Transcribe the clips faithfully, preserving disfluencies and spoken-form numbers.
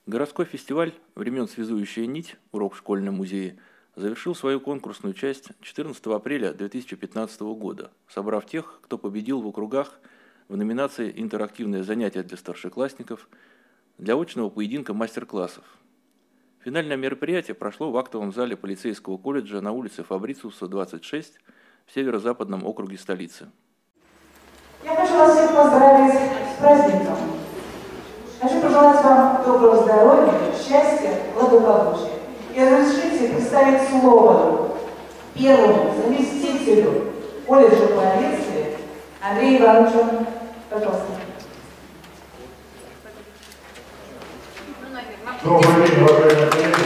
Городской фестиваль времен «Связующая нить. Урок в школьном музее» завершил свою конкурсную часть четырнадцатого апреля две тысячи пятнадцатого года, собрав тех, кто победил в округах в номинации «Интерактивное занятие для старшеклассников» для очного поединка мастер-классов. Финальное мероприятие прошло в актовом зале полицейского колледжа на улице Фабрициуса, двадцать шесть, в северо-западном округе столицы. Я хочу вас всех поздравить с праздником. Хочу пожелать вам доброго здоровья, счастья, благополучия. И разрешите представить слово первому заместителю колледжа полиции Андрею Ивановичу. Пожалуйста. Добрый день, уважаемые коллеги.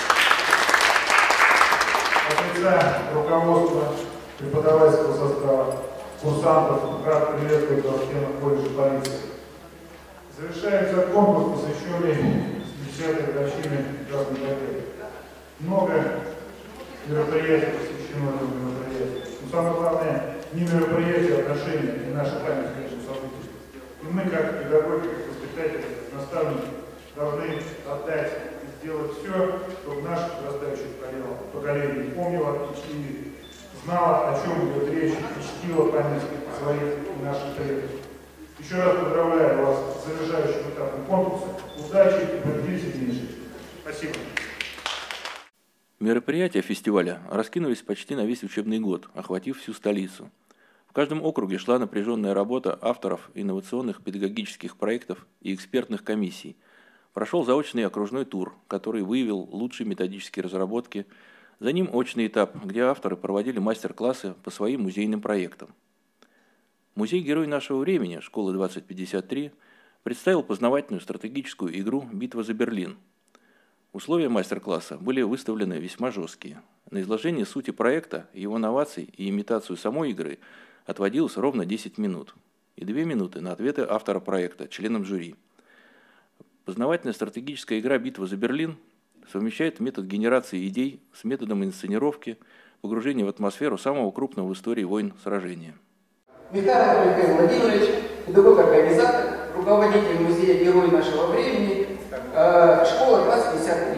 От лица руководства преподавательского состава, курсантов, рад приветствовать вас членов колледжа полиции. Завершается конкурс, посвященный десятой годовщине Красной Победы. Много мероприятий посвящено этому мероприятию. Но самое главное, не мероприятие, а отношения, и наша память к этому событию. И мы, как педагоги, как воспитатели, как наставники, должны отдать и сделать все, чтобы наше подрастающее поколение помнило и знало, о чем идет речь, и чтило память своих и наших предков. Еще раз поздравляю вас с завершающим этапом конкурса. Удачи и победы сильнейших. Спасибо. Мероприятия фестиваля раскинулись почти на весь учебный год, охватив всю столицу. В каждом округе шла напряженная работа авторов инновационных педагогических проектов и экспертных комиссий. Прошел заочный окружной тур, который выявил лучшие методические разработки. За ним очный этап, где авторы проводили мастер-классы по своим музейным проектам. Музей-герой нашего времени, школы двадцать пятьдесят три, представил познавательную стратегическую игру «Битва за Берлин». Условия мастер-класса были выставлены весьма жесткие. На изложение сути проекта, его новаций и имитацию самой игры отводилось ровно десять минут и две минуты на ответы автора проекта, членам жюри. Познавательная стратегическая игра «Битва за Берлин» совмещает метод генерации идей с методом инсценировки, погружения в атмосферу самого крупного в истории войн сражения. Михаил Михаил Владимирович, педагог-организатор, руководитель музея «Герой нашего времени», э, школа двадцать пятьдесят три.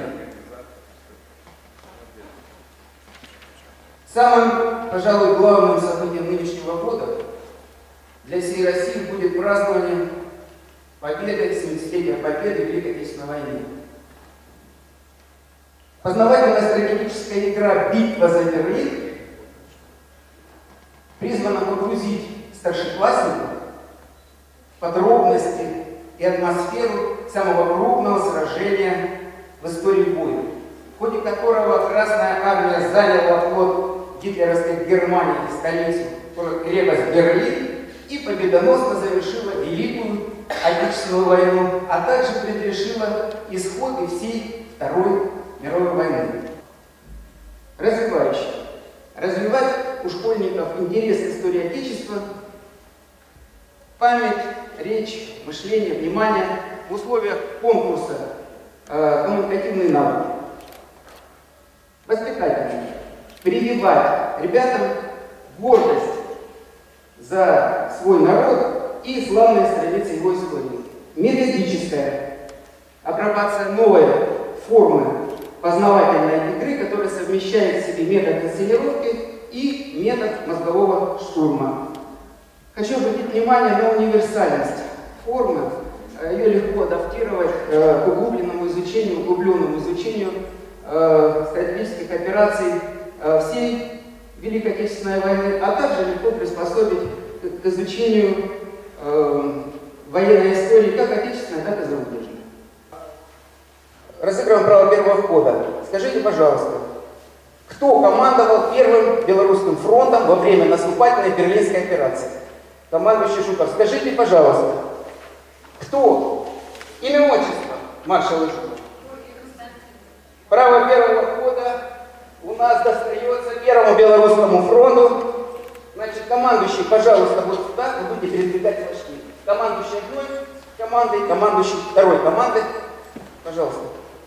Самым, пожалуй, главным событием нынешнего года для всей России будет празднование победы, семидесятилетия победы в Великой Отечественной войне. Познавательная стратегическая игра «Битва за Берлин» призвана погрузить старшеклассников в подробности и атмосферу самого крупного сражения в истории войны, в ходе которого Красная Армия заняла флот гитлеровской Германии и столицу, крепость Берлин, и победоносно завершила Великую Отечественную войну, а также предрешила исход и всей Второй мировой войны. Развивающе. Развивать у школьников интерес к истории Отечества, память, речь, мышление, внимание в условиях конкурса э, коммуникативные навыки. Воспитательные. Прививать ребятам гордость за свой народ и славные страницы его истории. Методическая. Апробация новой формы познавательной игры, которая совмещает в себе метод инсценировки и метод мозгового штурма. Хочу обратить внимание на универсальность формы. Ее легко адаптировать к углубленному изучению, углубленному изучению э, стратегических операций э, всей Великой Отечественной войны, а также легко приспособить к, к изучению э, военной истории как отечественной, так и зарубежной. Разыгрываем право первого входа. Скажите, пожалуйста, кто командовал Первым Белорусским фронтом во время наступательной Берлинской операции? Командующий Жуков. Скажите, пожалуйста, кто? Имя, отчество маршала Жукова. Право первого входа у нас достается Первому Белорусскому фронту. Значит, командующий, пожалуйста, вот сюда, вы будете передвигать флажки. Командующий одной командой, командующий второй командой. Пожалуйста.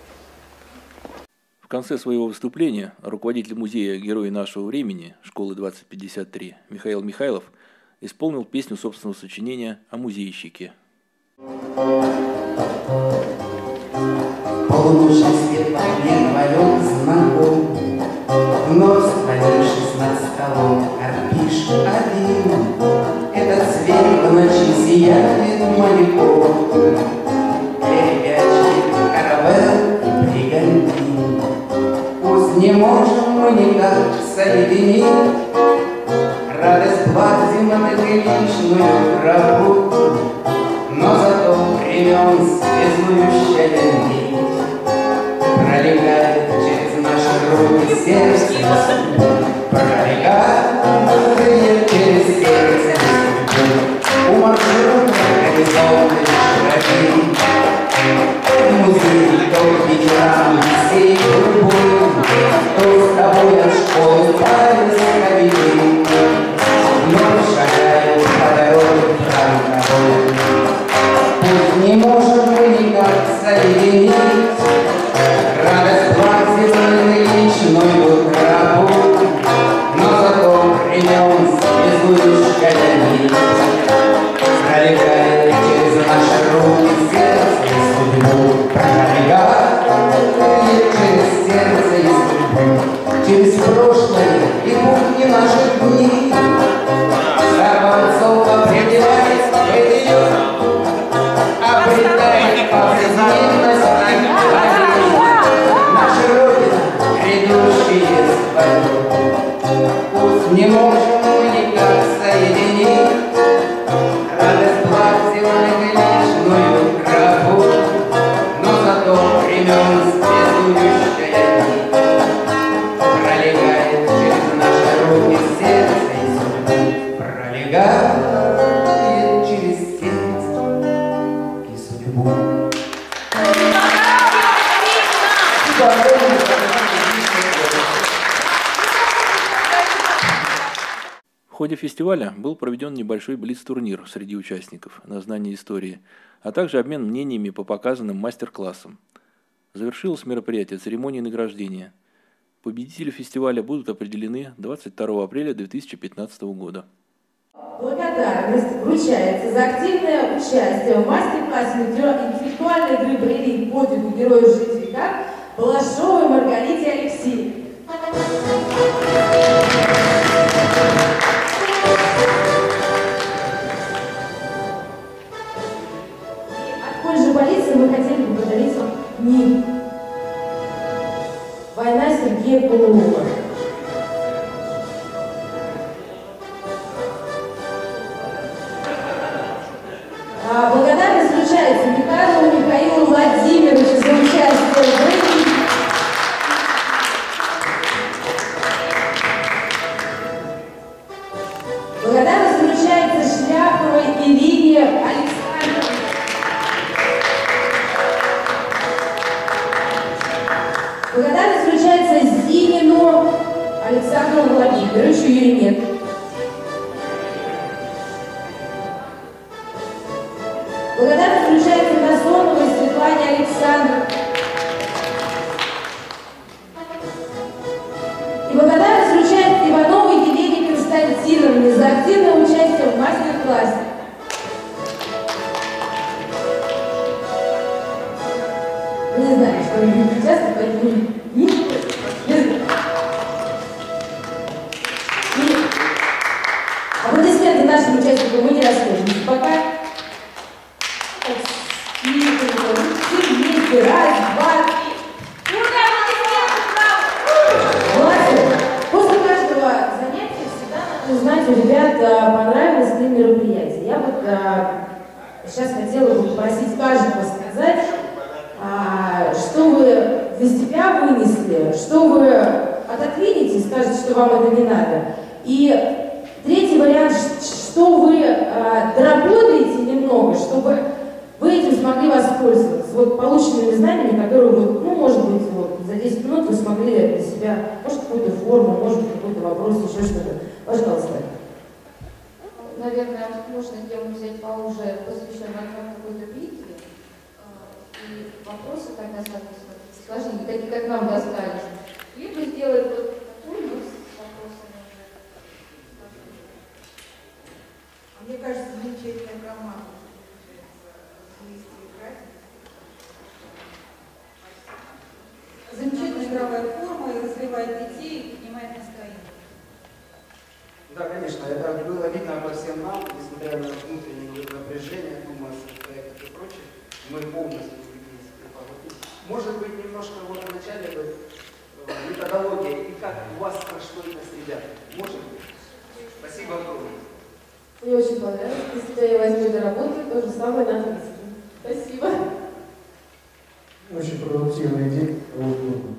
В конце своего выступления руководитель музея «Герои нашего времени» школы двадцать пятьдесят три Михаил Михайлов исполнил песню собственного сочинения о музейщике. Thank you. полночи свет мне твоем знаком. Вновь склонившись над столом, корпишь один. Этот свет в ночи сияет маяком. Ребячки, каравелл и бригантин. Пусть не можем мы никак соединить радость платьевных и личную траву, но зато времен связующая нить пролегает через наши руки сердце и судьбу, пролегает через сердце и судьбу. У маршрута горизонты широки, музей то вечерам всей гурьбой, то с тобой от школы поисковики, вновь шагают по дороге фронтовой. Пусть не можем мы никак соединить радость платьевной личную траву, но зато времен связующая нить пролегает через наши руки сердце и судьбу, пролегает через сердце и судьбу, через прошлое и будни наших дней. Сорванцов определяет ее, обретает повседневность наша Родина, грядущие свадьбы. Пусть не можем мы никак соединить радость платьевных и личную траву, но зато времен связующая нить пролегает через наши руки сердце и судьбу, пролегает через сердце и судьбу. В ходе фестиваля был проведен небольшой блиц-турнир среди участников на знание истории, а также обмен мнениями по показанным мастер-классам. Завершилось мероприятие церемонией награждения. Победители фестиваля будут определены двадцать второго апреля две тысячи пятнадцатого года. Благодарность вручается за активное участие в мастер-классе интеллектуальной игры «Брелин» подвигу героев жизни века Балашовой Маргарите Алексеевне. От колледжа полиции мы хотели бы подарить вам книгу «Война» Сергея Полуова. Благодарность вручается Михайлову Михаилу Владимировичу за участие в игре. Благодарность вручается Шляховой Ирине Александровне. Благодарность вручается Зинину Александру Владимировичу, Юрий нет. Благодарность вручается Насоновой Светлане Александровне. И благодарность вручается Ивановой Елене Константиновне за активное участие в мастер-классе. Вы не знали, что они будут участвовать, поэтому не, не знаю. И аплодисменты нашим участникам мы не расскажем. Пока. Раз, два, три. Молодцы. После каждого занятия всегда надо узнать у ребят, понравилось ли мероприятие. Я вот а, сейчас хотела бы попросить каждого сказать, а, что вы для себя вынесли, что вы отодвинете, скажете, что вам это не надо. И третий вариант, что вы а, доработаете немного, чтобы вы этим смогли воспользоваться, вот полученными знаниями, которые вы, ну, может быть, вот, за десять минут вы смогли для себя, может, какую-то форму, может, какой-то вопрос, еще что-то. Пожалуйста. Наверное, можно тему взять поуже, посвященную какой-то битве, и вопросы тогда, соответственно, сложнее, такие, как нам достались. Либо сделать вот такую, но с вопросами уже. А мне кажется, замечательная команда. игровая форма и развивает детей, и поднимает настроение. Да, конечно, это было видно по всем нам, несмотря на внутреннее напряжение, думаю, проектов и прочее, мы полностью влились в работу. Может быть, немножко вот в начале бы методология и как у вас прошло это с ребятами. Может быть? Спасибо огромное. Мне очень понравилось. Если тебя я возьму до работы, то же самое на английском. Спасибо. Очень продуктивный день.